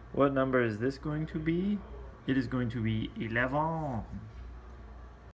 What number is this going to be? It is going to be 11.